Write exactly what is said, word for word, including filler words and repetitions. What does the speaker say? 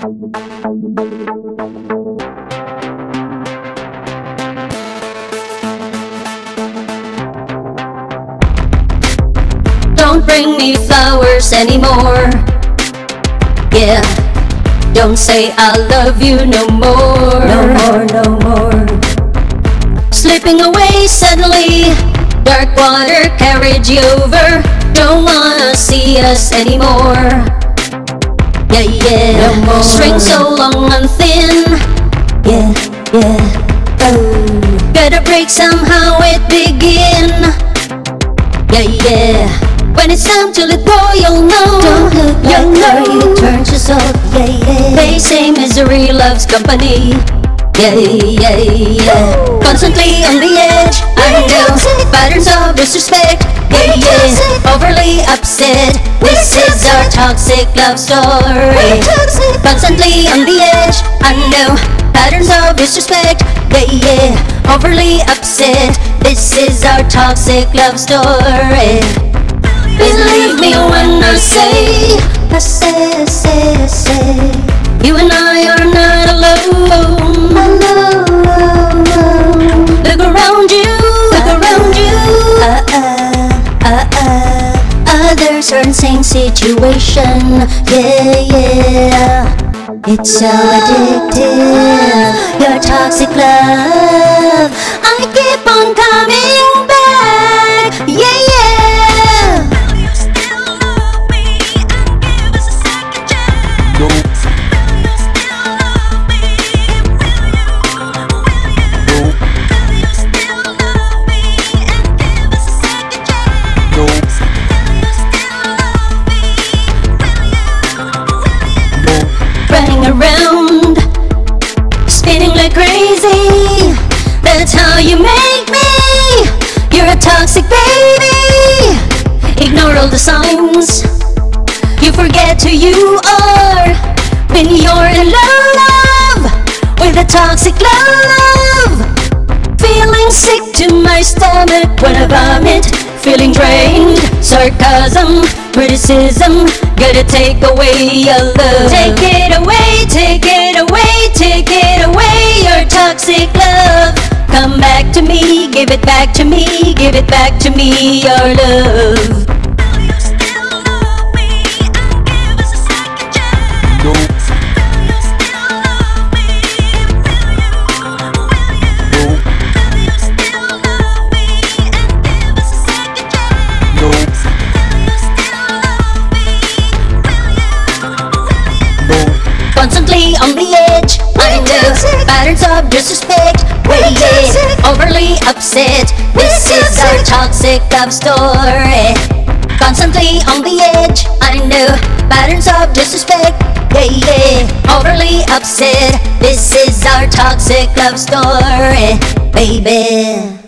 Don't bring me flowers anymore. Yeah, don't say I love you no more. No more, no more. Slipping away suddenly, dark water carried you over. Don't wanna see us anymore. Yeah, yeah, no more. String so long and thin. Yeah, yeah, oh. Gotta break somehow it begin. Yeah, yeah. When it's time to let go, you'll know. Don't look like you'll her, know. you turn yourself, yeah, yeah. They say misery loves company. Yeah, yeah, yeah. Constantly on the edge, I know. Patterns of disrespect. Yeah, yeah. Overly upset. This is our toxic love story. Constantly on the edge, I know. Patterns of disrespect. Yeah, yeah. Overly upset. This is our toxic love story. Believe me when I say, I say, I say, I say, you and I are not alone. alone. Look around you, look around you. Uh, uh, uh, uh, others are in same situation. Yeah, yeah. It's so addictive, your toxic love. I keep on coming back. Yeah, yeah. Running around, spinning like crazy. That's how you make me. You're a toxic baby. Ignore all the signs. You forget who you are when you're in love with a toxic love. Feeling sick to my stomach when I vomit. Feeling drained, sarcasm, criticism. Gotta take away your love. Take it away, take it away, take it away, your toxic love. Come back to me, give it back to me, give it back to me, your love. Constantly on the edge, I know. Patterns of disrespect. Wait, yeah. Overly upset. This is our toxic love story. Constantly on the edge, I know. Patterns of disrespect. Yeah, yeah. Overly upset. This is our toxic love story, baby.